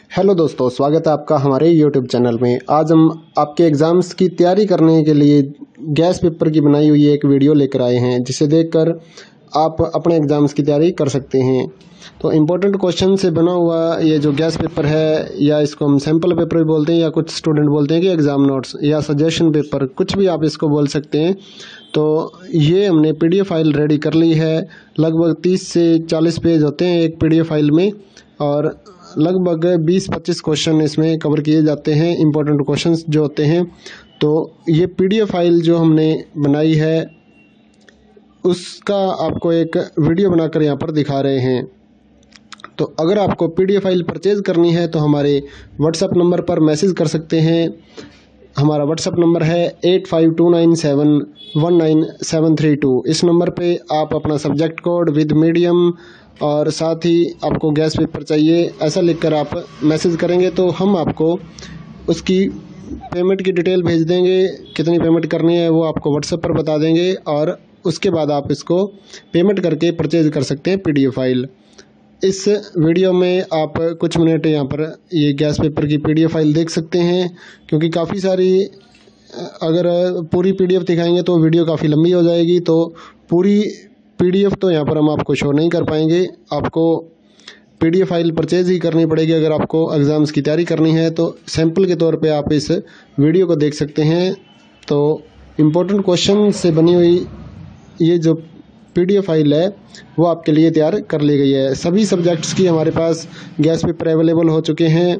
Hello दोस्तों, स्वागत है आपका हमारे यूट्यूब चैनल में। आज हम आपके एग्ज़ाम्स की तैयारी करने के लिए गैस पेपर की बनाई हुई एक वीडियो लेकर आए हैं, जिसे देखकर आप अपने एग्ज़ाम्स की तैयारी कर सकते हैं। तो इम्पोर्टेंट क्वेश्चन से बना हुआ ये जो गैस पेपर है, या इसको हम सैम्पल पेपर भी बोलते हैं, या कुछ स्टूडेंट बोलते हैं कि एग्ज़ाम नोट्स या सजेशन पेपर, कुछ भी आप इसको बोल सकते हैं। तो ये हमने PDF फाइल रेडी कर ली है। लगभग 30 से 40 पेज होते हैं एक PDF फाइल में, और लगभग 20-25 क्वेश्चन इसमें कवर किए जाते हैं, इम्पोर्टेंट क्वेश्चंस जो होते हैं। तो ये PDF फाइल जो हमने बनाई है, उसका आपको एक वीडियो बनाकर यहाँ पर दिखा रहे हैं। तो अगर आपको PDF फाइल परचेज़ करनी है तो हमारे व्हाट्सएप नंबर पर मैसेज कर सकते हैं। हमारा व्हाट्सएप नंबर है 8529719732। इस नंबर पे आप अपना सब्जेक्ट कोड विद मीडियम और साथ ही आपको गैस पेपर चाहिए, ऐसा लिखकर आप मैसेज करेंगे तो हम आपको उसकी पेमेंट की डिटेल भेज देंगे। कितनी पेमेंट करनी है वो आपको व्हाट्सएप पर बता देंगे, और उसके बाद आप इसको पेमेंट करके परचेज कर सकते हैं PDF फाइल। इस वीडियो में आप कुछ मिनट यहाँ पर ये गैस पेपर की PDF फाइल देख सकते हैं, क्योंकि काफ़ी सारी, अगर पूरी PDF दिखाएंगे तो वीडियो काफ़ी लंबी हो जाएगी। तो पूरी PDF तो यहाँ पर हम आपको शो नहीं कर पाएंगे। आपको PDF फाइल परचेज ही करनी पड़ेगी अगर आपको एग्ज़ाम्स की तैयारी करनी है। तो सैंपल के तौर पे आप इस वीडियो को देख सकते हैं। तो इम्पोर्टेंट क्वेश्चन से बनी हुई ये जो PDF फाइल है वो आपके लिए तैयार कर ली गई है। सभी सब्जेक्ट्स की हमारे पास गैस पेपर अवेलेबल हो चुके हैं।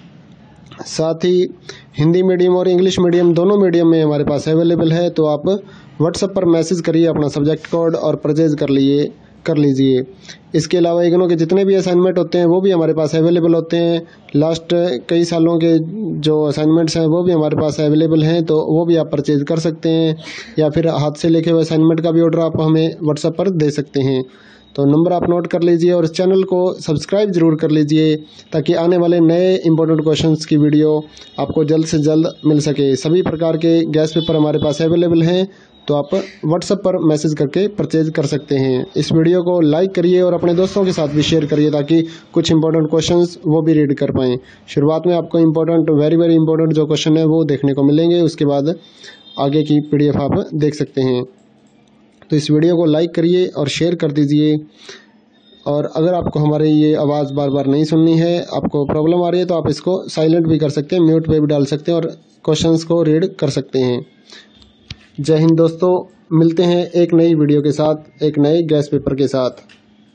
साथ ही हिंदी मीडियम और इंग्लिश मीडियम दोनों मीडियम में हमारे पास अवेलेबल है। तो आप व्हाट्सएप पर मैसेज करिए अपना सब्जेक्ट कोड और परचेज कर लीजिए। इसके अलावा इग्नू के जितने भी असाइनमेंट होते हैं वो भी हमारे पास अवेलेबल होते हैं। लास्ट कई सालों के जो असाइनमेंट्स हैं वो भी हमारे पास अवेलेबल हैं, तो वो भी आप परचेज कर सकते हैं, या फिर हाथ से लिखे हुए असाइनमेंट का भी ऑर्डर आप हमें व्हाट्सएप पर दे सकते हैं। तो नंबर आप नोट कर लीजिए और इस चैनल को सब्सक्राइब ज़रूर कर लीजिए, ताकि आने वाले नए इंपॉर्टेंट क्वेश्चंस की वीडियो आपको जल्द से जल्द मिल सके। सभी प्रकार के गैस पेपर हमारे पास अवेलेबल हैं, तो आप व्हाट्सएप पर मैसेज करके परचेज कर सकते हैं। इस वीडियो को लाइक करिए और अपने दोस्तों के साथ भी शेयर करिए, ताकि कुछ इंपॉर्टेंट क्वेश्चंस वो भी रीड कर पाएँ। शुरुआत में आपको वेरी वेरी इंपॉर्टेंट जो क्वेश्चन है वो देखने को मिलेंगे, उसके बाद आगे की PDF आप देख सकते हैं। तो इस वीडियो को लाइक करिए और शेयर कर दीजिए। और अगर आपको हमारी ये आवाज़ बार बार नहीं सुननी है, आपको प्रॉब्लम आ रही है, तो आप इसको साइलेंट भी कर सकते हैं, म्यूट पे भी डाल सकते हैं और क्वेश्चंस को रीड कर सकते हैं। जय हिंद दोस्तों, मिलते हैं एक नई वीडियो के साथ, एक नए गैस पेपर के साथ।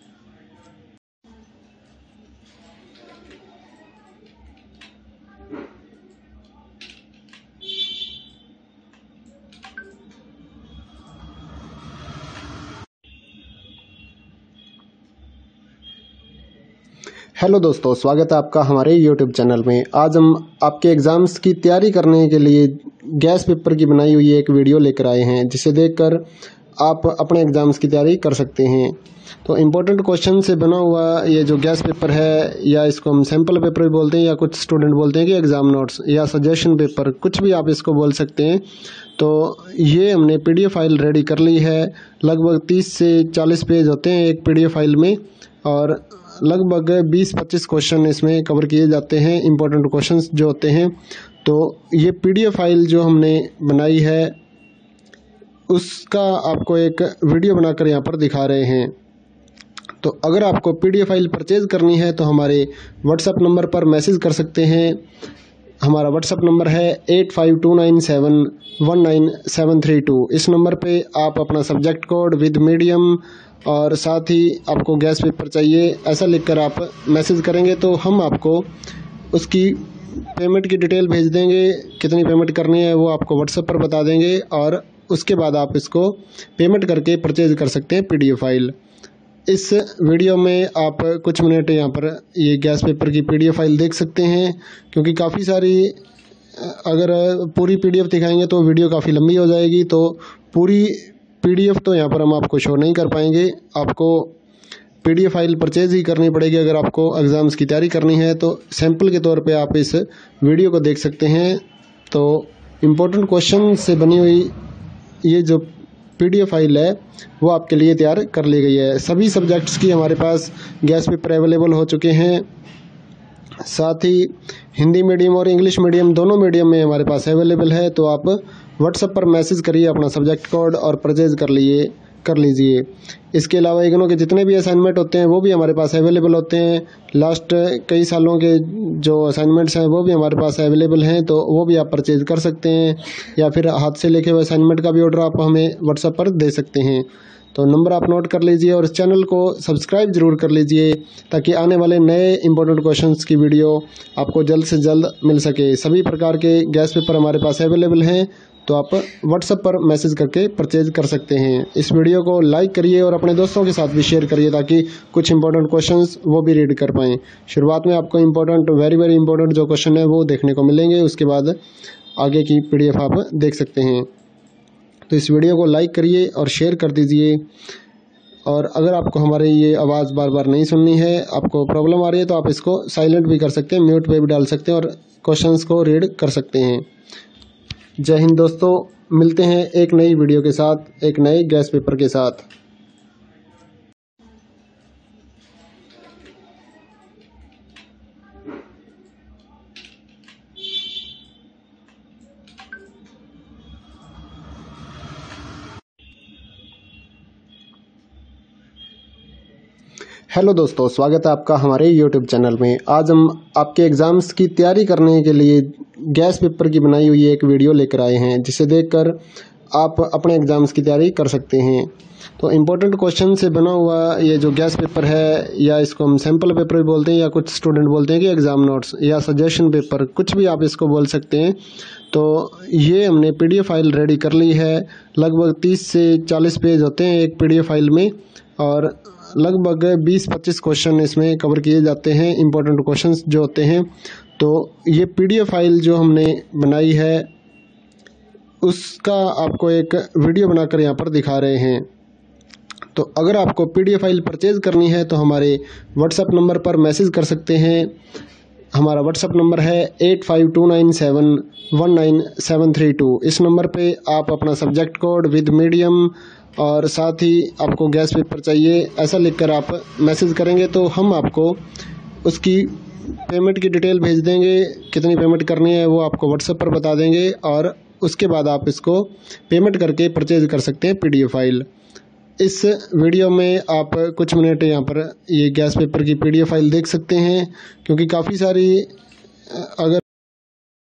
हेलो दोस्तों, स्वागत है आपका हमारे यूट्यूब चैनल में। आज हम आपके एग्ज़ाम्स की तैयारी करने के लिए गैस पेपर की बनाई हुई एक वीडियो लेकर आए हैं, जिसे देखकर आप अपने एग्ज़ाम्स की तैयारी कर सकते हैं। तो इम्पोर्टेंट क्वेश्चन से बना हुआ ये जो गैस पेपर है, या इसको हम सैम्पल पेपर भी बोलते हैं, या कुछ स्टूडेंट बोलते हैं कि एग्ज़ाम नोट्स या सजेशन पेपर, कुछ भी आप इसको बोल सकते हैं। तो ये हमने PDF फाइल रेडी कर ली है। लगभग 30 से 40 पेज होते हैं एक PDF फाइल में, और लगभग 20-25 क्वेश्चन इसमें कवर किए जाते हैं, इम्पोर्टेंट क्वेश्चंस जो होते हैं। तो ये PDF फाइल जो हमने बनाई है, उसका आपको एक वीडियो बनाकर यहाँ पर दिखा रहे हैं। तो अगर आपको PDF फाइल परचेज़ करनी है तो हमारे व्हाट्सएप नंबर पर मैसेज कर सकते हैं। हमारा व्हाट्सएप नंबर है 8529719732। इस नंबर पे आप अपना सब्जेक्ट कोड विद मीडियम और साथ ही आपको गैस पेपर चाहिए, ऐसा लिखकर आप मैसेज करेंगे तो हम आपको उसकी पेमेंट की डिटेल भेज देंगे। कितनी पेमेंट करनी है वो आपको व्हाट्सएप पर बता देंगे, और उसके बाद आप इसको पेमेंट करके परचेज कर सकते हैं PDF फाइल। इस वीडियो में आप कुछ मिनट यहाँ पर ये गैस पेपर की PDF फाइल देख सकते हैं, क्योंकि काफ़ी सारी, अगर पूरी PDF दिखाएंगे तो वीडियो काफ़ी लंबी हो जाएगी। तो पूरी PDF तो यहाँ पर हम आपको शो नहीं कर पाएंगे। आपको PDF फाइल परचेज ही करनी पड़ेगी अगर आपको एग्ज़ाम्स की तैयारी करनी है। तो सैंपल के तौर पे आप इस वीडियो को देख सकते हैं। तो इम्पोर्टेंट क्वेश्चन से बनी हुई ये जो PDF फाइल है वो आपके लिए तैयार कर ली गई है। सभी सब्जेक्ट्स की हमारे पास गैस पेपर अवेलेबल हो चुके हैं। साथ ही हिंदी मीडियम और इंग्लिश मीडियम दोनों मीडियम में हमारे पास अवेलेबल है। तो आप व्हाट्सएप पर मैसेज करिए अपना सब्जेक्ट कोड और परचेज कर लीजिए। इसके अलावा इग्नू के जितने भी असाइनमेंट होते हैं वो भी हमारे पास अवेलेबल होते हैं। लास्ट कई सालों के जो असाइनमेंट्स हैं वो भी हमारे पास अवेलेबल हैं, तो वो भी आप परचेज कर सकते हैं, या फिर हाथ से लिखे हुए असाइनमेंट का भी ऑर्डर आप हमें व्हाट्सएप पर दे सकते हैं। तो नंबर आप नोट कर लीजिए और इस चैनल को सब्सक्राइब जरूर कर लीजिए, ताकि आने वाले नए इंपॉर्टेंट क्वेश्चंस की वीडियो आपको जल्द से जल्द मिल सके। सभी प्रकार के गैस पेपर हमारे पास अवेलेबल हैं, तो आप व्हाट्सएप पर मैसेज करके परचेज कर सकते हैं। इस वीडियो को लाइक करिए और अपने दोस्तों के साथ भी शेयर करिए, ताकि कुछ इंपॉर्टेंट क्वेश्चंस वो भी रीड कर पाएँ। शुरुआत में आपको वेरी इंपॉर्टेंट जो क्वेश्चन है वो देखने को मिलेंगे, उसके बाद आगे की PDF आप देख सकते हैं। तो इस वीडियो को लाइक करिए और शेयर कर दीजिए। और अगर आपको हमारी ये आवाज़ बार बार नहीं सुननी है, आपको प्रॉब्लम आ रही है, तो आप इसको साइलेंट भी कर सकते हैं, म्यूट पे भी डाल सकते हैं और क्वेश्चंस को रीड कर सकते हैं। जय हिंद दोस्तों, मिलते हैं एक नई वीडियो के साथ, एक नए गैस पेपर के साथ। हेलो दोस्तों, स्वागत है आपका हमारे YouTube चैनल में। आज हम आपके एग्ज़ाम्स की तैयारी करने के लिए गैस पेपर की बनाई हुई एक वीडियो लेकर आए हैं, जिसे देखकर आप अपने एग्ज़ाम्स की तैयारी कर सकते हैं। तो इम्पोर्टेंट क्वेश्चन से बना हुआ ये जो गैस पेपर है, या इसको हम सैम्पल पेपर भी बोलते हैं, या कुछ स्टूडेंट बोलते हैं कि एग्ज़ाम नोट्स या सजेशन पेपर, कुछ भी आप इसको बोल सकते हैं। तो ये हमने PDF फाइल रेडी कर ली है। लगभग 30 से 40 पेज होते हैं एक PDF फाइल में, और लगभग 20-25 क्वेश्चन इसमें कवर किए जाते हैं, इंपॉर्टेंट क्वेश्चंस जो होते हैं। तो ये PDF फाइल जो हमने बनाई है, उसका आपको एक वीडियो बनाकर यहाँ पर दिखा रहे हैं। तो अगर आपको PDF फाइल परचेज करनी है तो हमारे व्हाट्सएप नंबर पर मैसेज कर सकते हैं। हमारा व्हाट्सएप नंबर है 8529719732। इस नंबर पे आप अपना सब्जेक्ट कोड विद मीडियम और साथ ही आपको गैस पेपर चाहिए ऐसा लिखकर आप मैसेज करेंगे, तो हम आपको उसकी पेमेंट की डिटेल भेज देंगे। कितनी पेमेंट करनी है वो आपको व्हाट्सएप पर बता देंगे, और उसके बाद आप इसको पेमेंट करके परचेज कर सकते हैं PDF फाइल। इस वीडियो में आप कुछ मिनट यहाँ पर ये गैस पेपर की PDF फाइल देख सकते हैं, क्योंकि काफ़ी सारी अगर